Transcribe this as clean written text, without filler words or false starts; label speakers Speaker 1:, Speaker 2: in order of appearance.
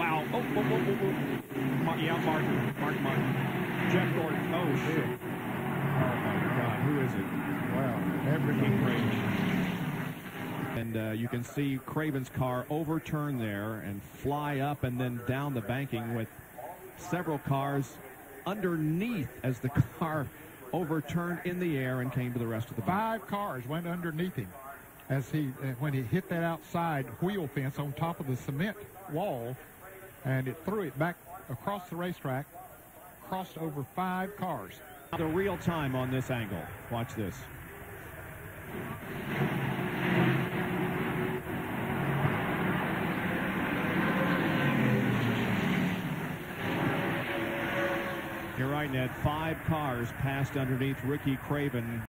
Speaker 1: wow. Oh. Yeah, Mark. Jeff Gordon. Oh, shit. Oh, my God. Who is it? Wow. Ricky Craven. And you can see Craven's car overturn there and fly up and then down the banking with several cars underneath as the car overturned in the air and came to the rest of the bank.
Speaker 2: 5 cars went underneath him as when he hit that outside wheel fence on top of the cement wall, and it threw it back across the racetrack, crossed over 5 cars.
Speaker 1: The real time on this angle. Watch this. You're right, Ned. 5 cars passed underneath Ricky Craven.